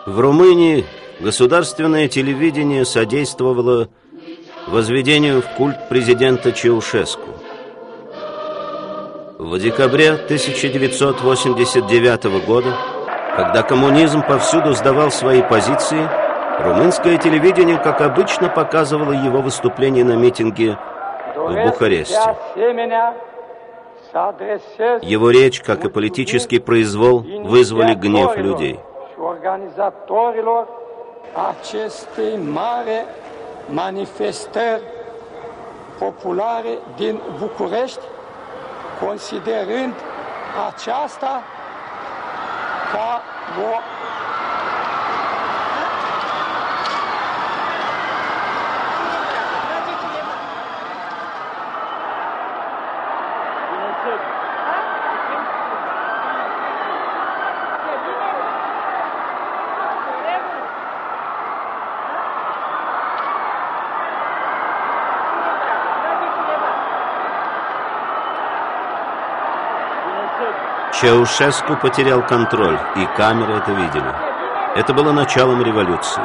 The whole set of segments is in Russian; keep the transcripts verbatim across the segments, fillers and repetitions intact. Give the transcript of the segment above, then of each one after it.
В Румынии государственное телевидение содействовало возведению в культ президента Чаушеску. В декабре тысяча девятьсот восемьдесят девятого года, когда коммунизм повсюду сдавал свои позиции, румынское телевидение, как обычно, показывало его выступление на митинге в Бухаресте. Его речь, как и политический произвол, вызвали гнев людей. Considerând aceasta ca o Чаушеску потерял контроль, и камеры это видели. Это было началом революции.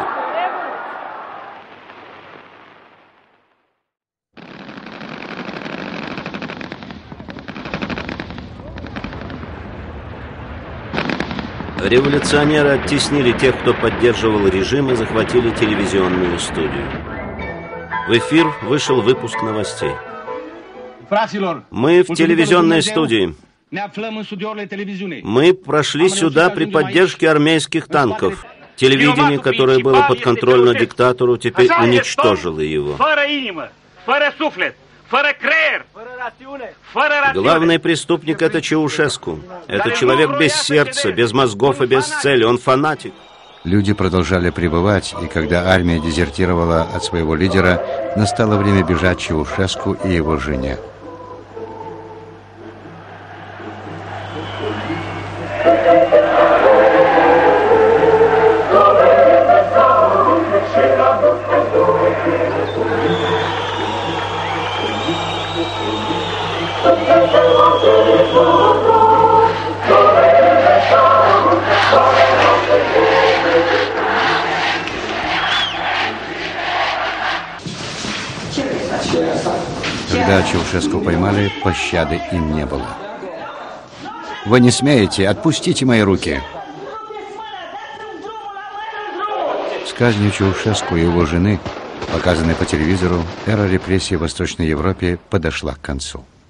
Революционеры оттеснили тех, кто поддерживал режим, и захватили телевизионную студию. В эфир вышел выпуск новостей. Мы в телевизионной студии. Мы прошли сюда при поддержке армейских танков. Телевидение, которое было подконтрольно диктатору, теперь уничтожило его. Главный преступник — это Чаушеску. Это человек без сердца, без мозгов и без цели. Он фанатик. Люди продолжали пребывать, и когда армия дезертировала от своего лидера, настало время бежать Чаушеску и его жене. Когда Чаушеску поймали, пощады им не было. Вы не смеете, отпустите мои руки. С казнью Чаушеску и его жены, показанной по телевизору, эра репрессий в Восточной Европе подошла к концу.